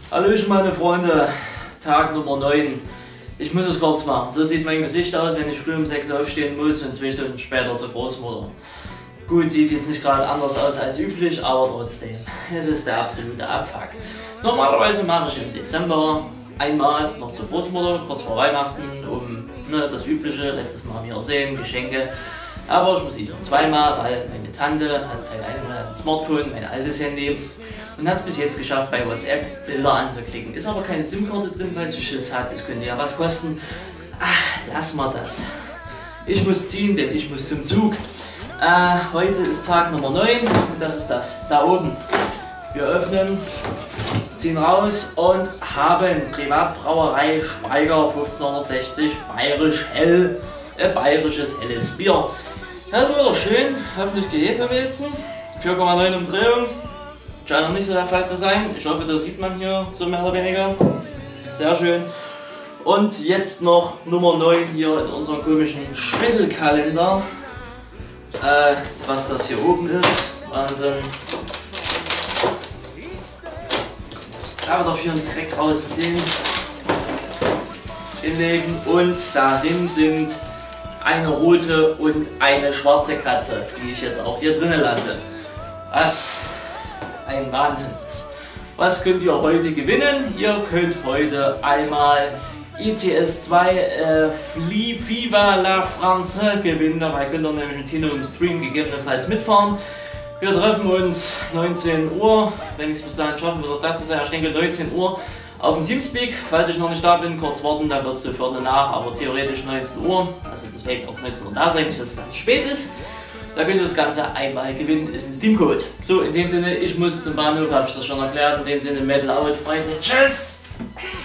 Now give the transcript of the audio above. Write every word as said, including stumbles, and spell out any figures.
Hallöchen meine Freunde, Tag Nummer neun. Ich muss es kurz machen. So sieht mein Gesicht aus, wenn ich früh um sechs Uhr aufstehen muss und zwei Stunden später zur Großmutter. Gut, sieht jetzt nicht gerade anders aus als üblich, aber trotzdem, es ist der absolute Abfuck. Normalerweise mache ich im Dezember einmal noch zur Großmutter, kurz vor Weihnachten, um ne, das Übliche, letztes Mal Wiedersehen, Geschenke. Aber ich muss diesmal zweimal, weil meine Tante hat seit einem Monat ein Smartphone, mein altes Handy, und hat es bis jetzt geschafft, bei WhatsApp Bilder anzuklicken. Ist aber keine SIM-Karte drin, weil sie Schiss hat. Es könnte ja was kosten. Ach, lass mal das. Ich muss ziehen, denn ich muss zum Zug. Äh, heute ist Tag Nummer neun und das ist das. Da oben. Wir öffnen, ziehen raus und haben Privatbrauerei Speiger fünfzehnhundertsechzig Bayerisch Hell, äh, bayerisches helles Bier. Das ist wieder schön, hoffentlich Hefeweizen, vier Komma neun Umdrehung. Scheint noch nicht so der Fall zu sein. Ich hoffe, das sieht man hier so mehr oder weniger. Sehr schön. Und jetzt noch Nummer neun hier in unserem komischen Schmittelkalender. Äh, was das hier oben ist. Wahnsinn. Da wieder für einen Dreck rausziehen. Hinlegen und darin sind eine rote und eine schwarze Katze, die ich jetzt auch hier drinnen lasse. Was ein Wahnsinn ist. Was könnt ihr heute gewinnen? Ihr könnt heute einmal I T S zwei äh, Viva la France gewinnen. Dabei könnt ihr nämlich mit Tino im Stream gegebenenfalls mitfahren. Wir treffen uns neunzehn Uhr, wenn ich es bis dahin schaffen würde, da zu sein. Ich denke neunzehn Uhr auf dem Teamspeak. Falls ich noch nicht da bin, kurz warten, dann wird es sofort nach, aber theoretisch neunzehn Uhr. Also deswegen auch neunzehn Uhr da sein, nicht dass es dann spät ist. Da könnt ihr das Ganze einmal gewinnen, ist ein Steam-Code. So, in dem Sinne, ich muss zum Bahnhof, habe ich das schon erklärt. In dem Sinne, Metal out, Freunde. Tschüss!